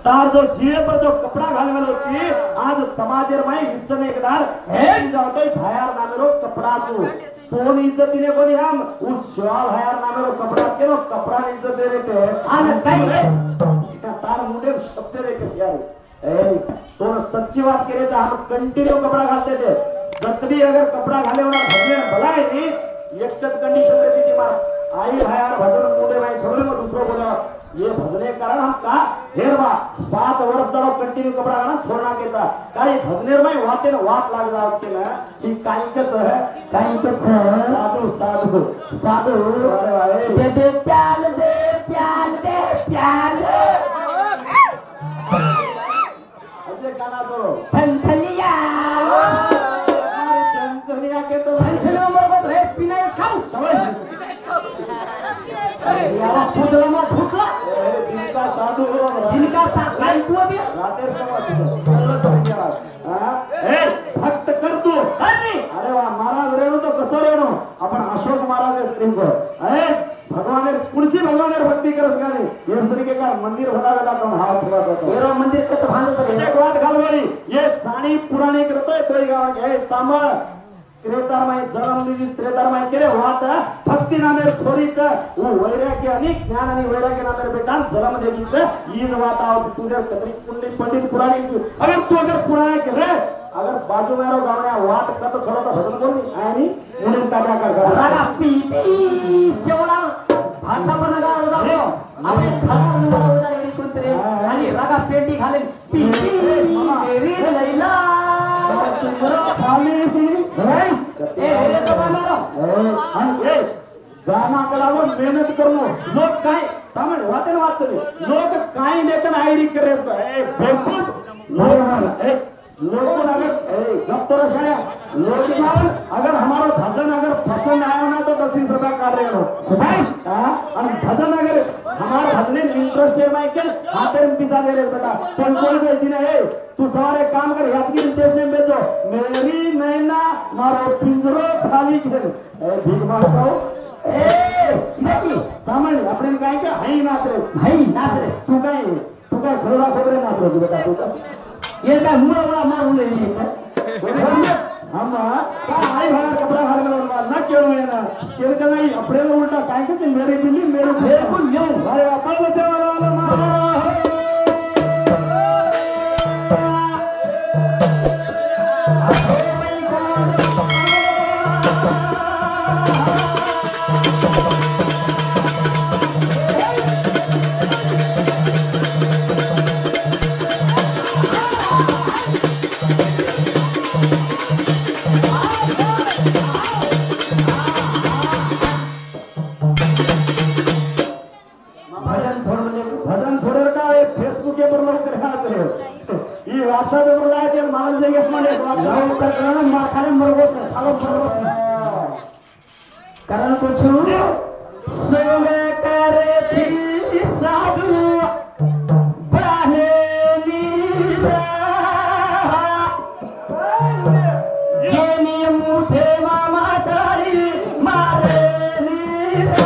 तार जो जीवे पर जो कपड़ा घालवेलो छी आज समाजेर माई विश्वने एकदार हेम जावतोय भायार नामेरो कपडा छु कोण इज्जतीने कोणी हम उस शिवाल भायार नामेरो कपडा केनो कपडा इज्जत दे देते आन काय तार मुंडे शब्द रे के यार ए तो सच्ची बात करे तो हम कंटिन्यू कपड़ा घालते थे जतबी अगर कपड़ा घाले वाला भजने भलाई थी एकच कंडीशन रहती थी मां आई भायार भजन मुंडे भाई छोड़े मत दूसरो बोला ये भजने कारण हम का हेरवा 5 वर्ष दड़ो कंटिन्यू कपड़ा गाना छोड़ना केता काही भजनेर में वाते न वात लाग जा उसके ना कि काईकच है साधु साधु साधु अरे भाई दे प्याल दे प्याल दे प्याल अजय गाना दो छनछनिया अरे छनछनिया के तो छनछनिया बरोबर रे पिनाय खाऊ अरे यार फुटला मत फुटला जिनका साधु जिनका साथ काय तू अभी रातेर का हां ए भक्त कर तू अरे वाह महाराज रेणू तो कसो रेणू आपण अशोक महाराज स्क्रीन को अरे भगवान कुर्सी भगवान भक्ति करस गानी ये तरीके का मंदिर बना बेटा तुम हाथ थोड़ा सा येरो मंदिर के तो भांग तो एक बात घालवाली ये साणी पुराणी करतोय कोई गाव है सांभाळ त्रेतार माई जन्म दिली त्रेतार माई केले वात भक्ती नामेर छोरीचा वो वैराग्य आणि ज्ञान आणि वैराग्य नामेर बेटा जन्म देलीचा ईज वात आव तुझे कतरी कुंडली पंडित पुराणी अगर तू अगर पुराणे के रे अगर बाजू में रो गावण्या वात कत छोड़ो तो भजन कोणी आणि मुने ताजा कर रागा पी पी शेवला भाता पण गाव जातो आपले खाला उदार गेली कुंतरे आणि रागा पेंडी घाले पी पी देवी लैला गाना कलावर मेहनत करो लोग काय समझ वाचन वाचते लोग काय देतन आयरी करे लोग अगर गप्तर शाया लोग अगर हमारा भजन अगर पसंद आया ना तो 10,000 काट रहे हो भजन अगर हमारा भजन इंटरेस्ट है माइकल हाथे में पिसा दे रहे बेटा कौन बेची ना है तू सारे काम कर यादगिरी स्टेशन में बेचो मेरी नैना मारो पिंजरो खाली खेल भीख मांगता हूँ सामान्य अपने काय के हाई नाच रे तू काय खरोडा खोबरे नाच रे बेटा तू ये काय मुळा मारून दे हम का आई भाई कपड़ा हाल में ना केळू येना केळ नाही अपने उल्टा काय के मेरे दिल्ली मेरे बिल्कुल येऊ अरे आपण बचे वाला मारा कारण कुछ सोने करे थी साधु बने नीरा ये नी मुठे मामा तारी मारे नीरा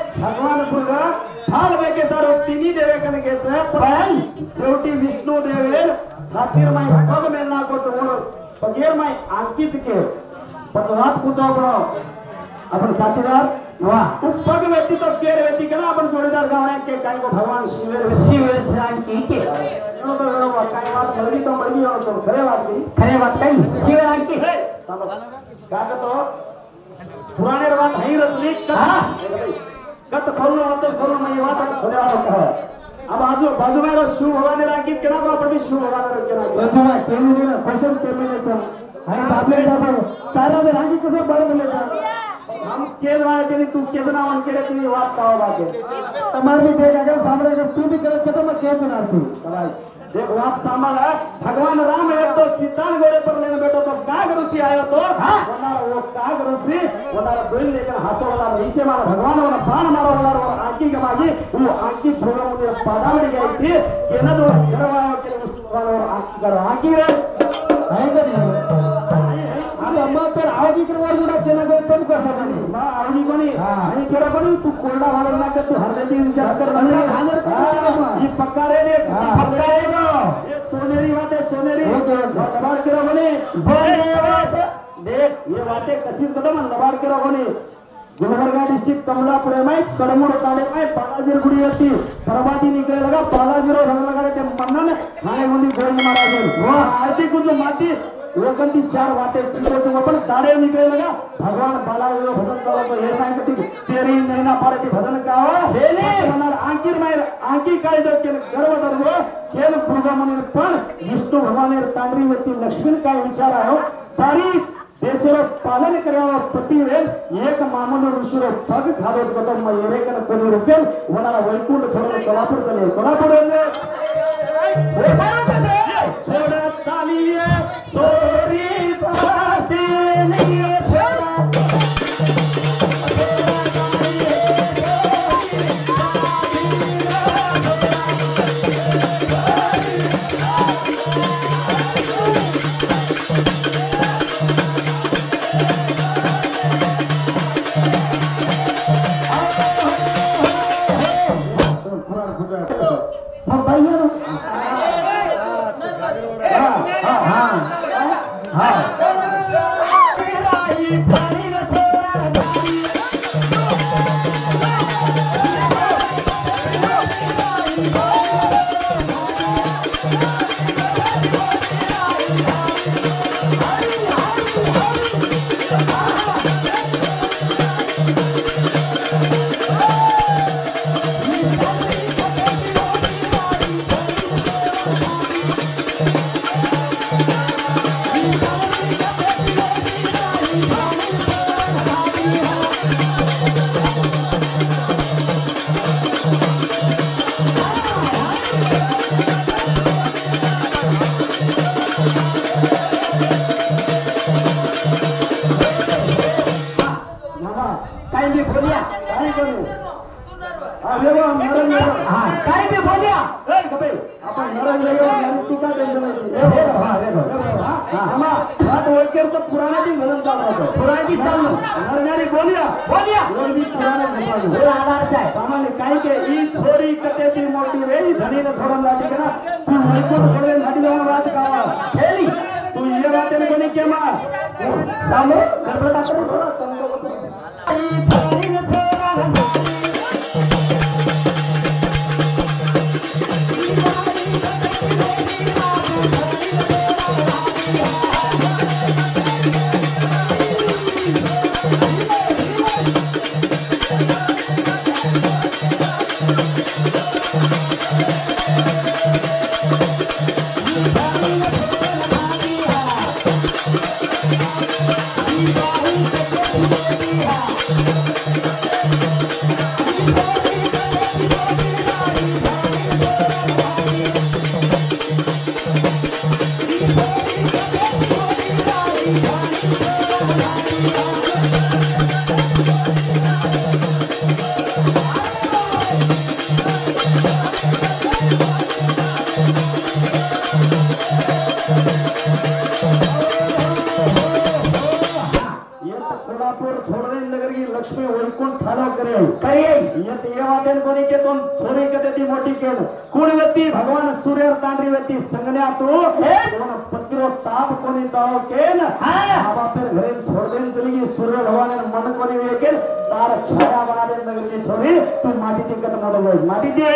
भगवान बुद्ध फाल बेके सारो तिनी देवे कन घ्यायचं पण शेवटी विष्णू देवे छातीर माई पग मेलना को चोर पगेर माई आणकीच के पचवात कुचाव बनाव अपन साथीदार वाह तू पग व्यक्ति तो केर व्यक्ति कना अपन जोड़ीदार गावण्या के काय को भगवान शिवेर श्रान की के नो तो नो काय बात जल्दी तो मळगी हो तो खरे बात काही शिवेर आणकी हे का तो पुराने बात हई रचली कत खोलनो होतो खोलनो मैं बात खोले वाला कहा अब बाजू में शिव भगवान ने राखी केना को अपन भी शिव भगवान ने केना बाबा केनी ने क्वेश्चन केनी तो हाय आपले बाबा सारा में राखी कसं बळ बोले हम केल वाले तेरी तू केजना वन केले तेरी बात पाव बाके तमार भी देख अगर सामने अगर तू भी करत तो मैं के बना तू भाई देख बात सांभाळ भगवान राम है तो सीतान घोड़े पर लेने बैठो तो काग ऋषि आयो तो वो काग ऋषि वो डोल लेकर हाथों वाला ऐसे मारा भगवान वाला प्राण मारा वाला आंकी के मागी वो आंकी भोगा मुझे पादावड़ी गई थी के न तो करवायो के विष्णु वाला आंकी करो आंकी रे है कर अरे अम्मा पर आवडी करवार गुडा चला गए तुम कर सकते बा आवडी कोणी आणि केरा कोणी तू कोरडा वाला ना कर तू हरलेची विचार कर ये पक्का रे पक्का रे ये सोनेरी बात है सोनेरी नबाड़ केरा कोणी देख ये बातें कशी कदम नबाड़ केरा कोणी गुलबर्गा डिस्ट्रिक्ट कमलापुर में कड़मोड़ ताले में बालाजीर गुड़ी होती बर्बादी निकले लगा बालाजीरो रंग लगा ते मन्नन हाने मुंडी गोल मारा गए वो आरती कुछ माटी लोकंती चार बातें सीधे जो अपन तारे निकले लगा भगवान बालाजीरो भजन करो तो ये नहीं कटी तेरी नैना पारे की भजन का लेने मनार आंकीर में आंकी काई दर के गर्व दरवो खेल भुगा मुनि पण विष्णु भगवान ने तांडरी व्यक्ति लक्ष्मी का विचार आयो सारी देशरो पालन करावा पती वेल एक मामूल ऋषिरो पग खादो तो मैं येरे कन कोनी रुपेल वनारा वैकुंठ छोड़ कोल्हापुर चले कोल्हापुर में छोड़ चालिए सोरी पाते नहीं Yeah. येवादेन कोणी केतून छोरी केते ती मोठी केन कोण व्यक्ती भगवान सूर्य तांडरी व्यक्ती संगण्या तू कोण पत्रो ताप कोणी दाव केन बाबा फिर घरे छोड़ देन चली सूर्य भगवान मन कोणी वेकेन तार छाया बना दे नगर की छोरी तू माटी ती कत मोडल माटी दे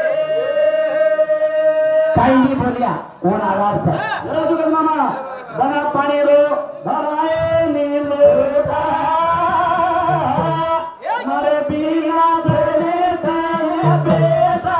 काही नहीं बोलिया कोण आवाज है जरा सुगत मामा बना पानी रो भराए नीलोटा मारे बिना चले थे बेटा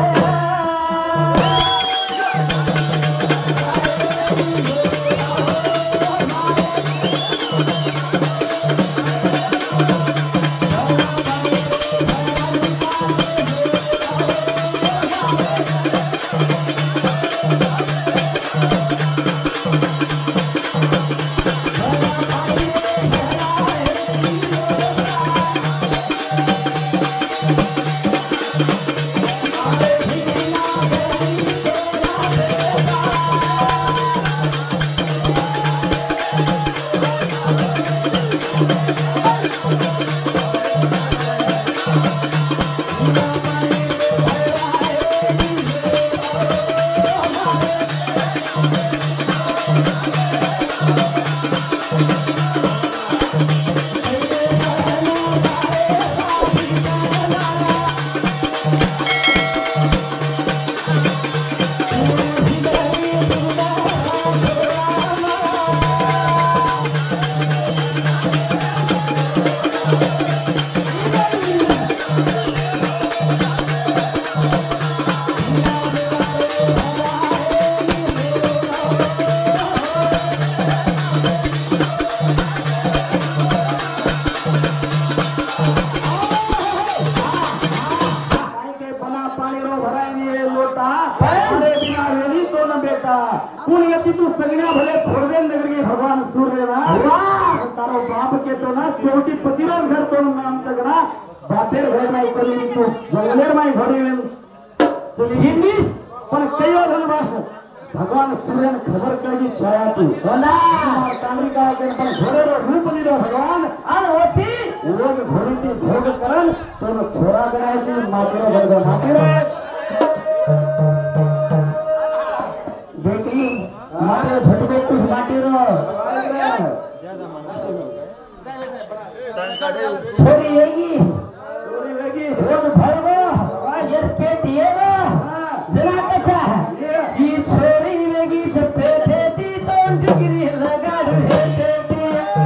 तू सगळ्या भले छोड़दे नगरी भगवान सूर्य तारो बाप के तो ना शेवटी पतिरोध घर तो नाम सगळा बापेर घर नाही करी तू जंगलेर नाही घडी चली हिंदीस पण कयो धन बास भगवान सूर्य खबर कळगी छाया तू होला तांत्रिका के पण घोड़े रो रूप लीधो भगवान और होती रोज घोड़ी की भोग करन तो छोरा गणायची मातेरो भगवान मातेरो बेटी मारे भटके कुछ माटी रो छोरी वेगी रोज भरबो यस के दिएगो जरा कसा ये छोरी वेगी जब बैठे दी तो डिग्री लगाड़ भेटे दी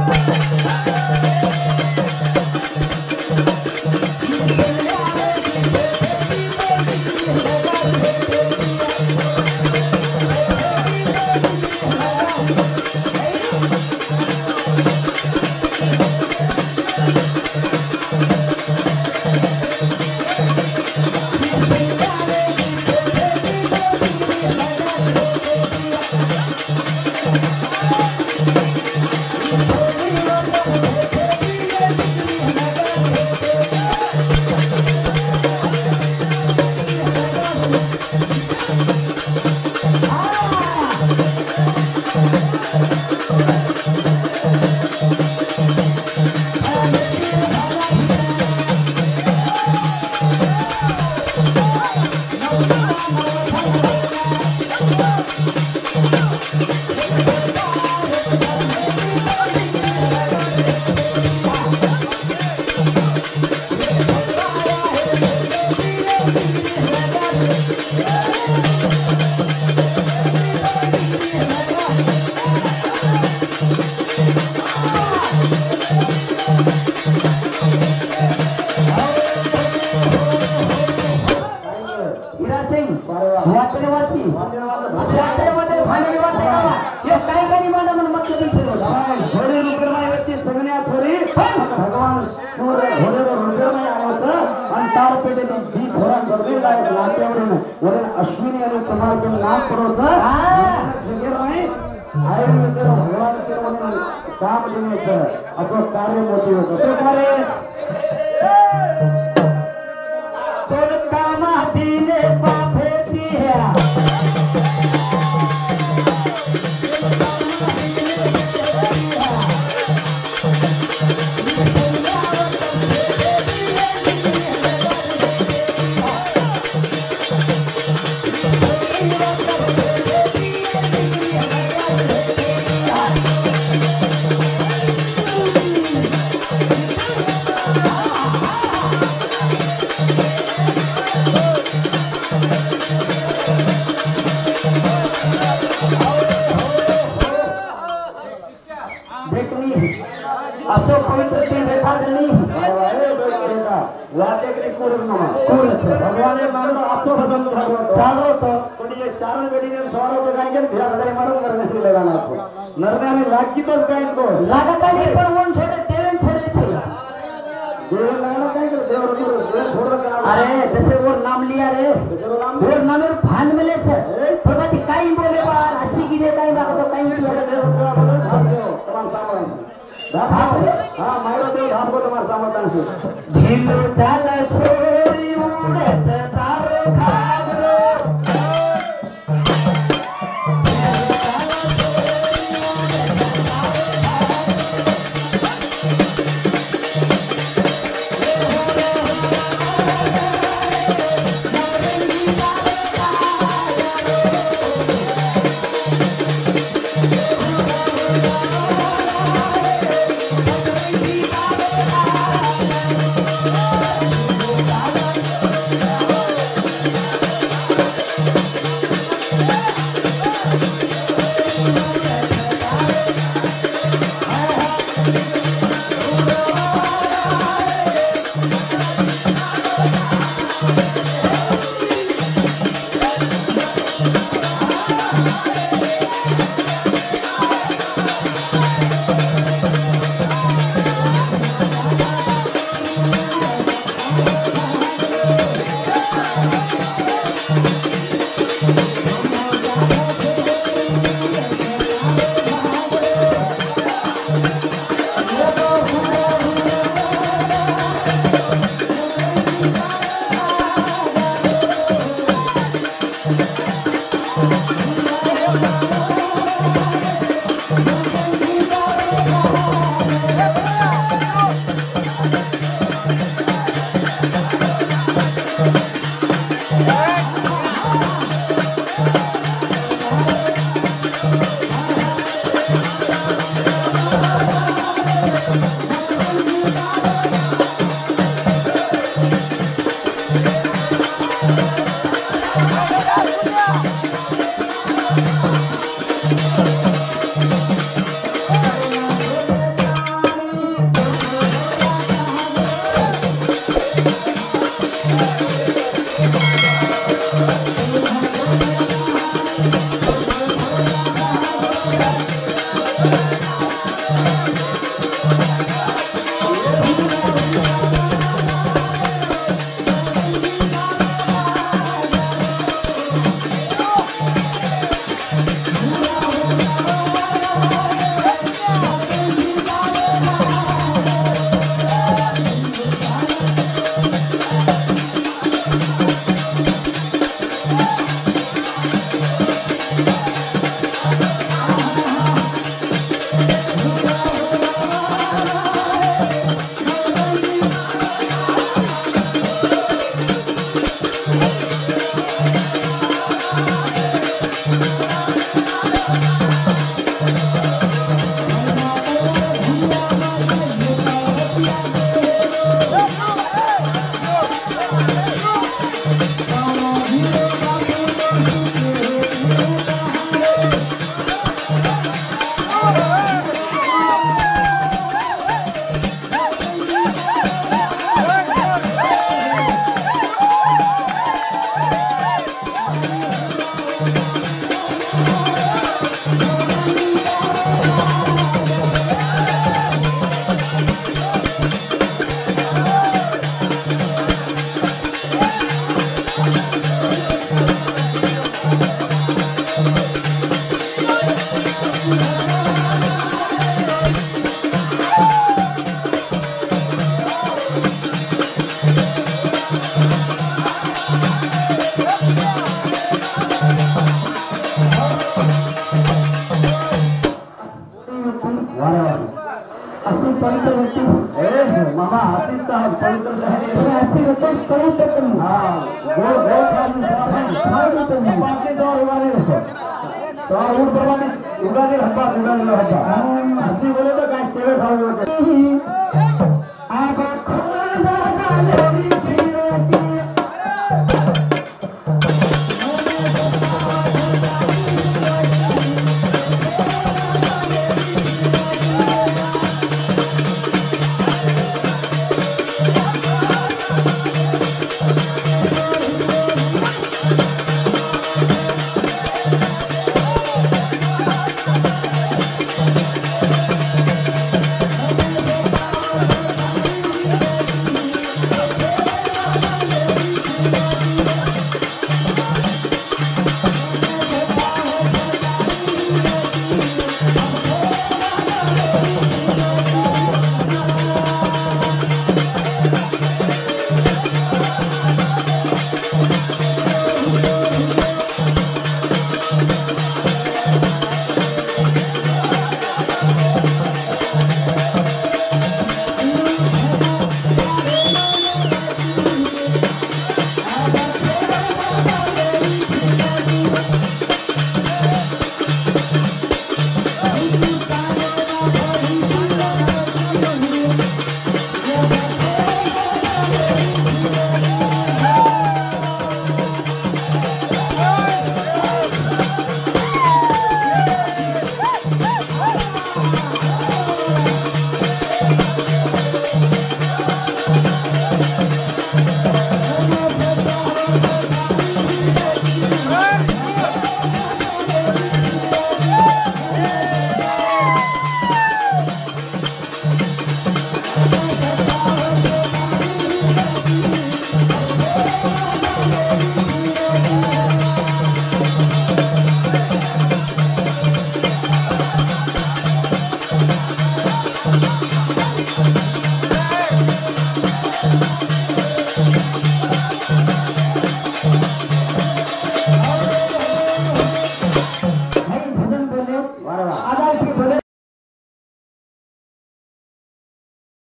भगवान सूर्य घोड़े रुद्र में आवत आणि तार पेटे दी घोड़ा गरजेला आहे लाटेवरून वरून अश्विनी आणि कुमार के नाम पडोत जगेर नाही आयुर्वेद भगवान के म्हणून काम देण्याचं असं कार्य मोठी होतं ते कार्य तो कामा दिने पापे दिया कोण नामा कोण છે ભગવાને મારો આછો ભજન થયો ચાલો તો પણ એ ચારણ બેડીને સવારો તો કાઈ કે ભેરા ભડાઈ મારો કરને નથી લેવાના આપકો નરને અમે લાગી તો કાઈ को લાગતા નહીં પણ ઓન છોડે તેવેન છોડે છે देव लगाना काई कर देव छोड़ रखा अरे जैसे वो नाम लिया रे वो नाम में भान मिले છે પણ પછી કાઈ બોલે બાર આશી ગીરે કાઈ બાત તો કાઈ બોલે તમાર સામે હા મારો દેવ આપકો તમાર સામે છે ઢીલો ચાલ છોરી ઉડે છે તારો ખાગરો मामा हसीन साहब पवित्र शहर ऐसे होते कई तक हाँ वो बाकी तो वाले तो और परवाने उगाने हब्बा हसी बोले तो काय सेवे खाओ आबा खोला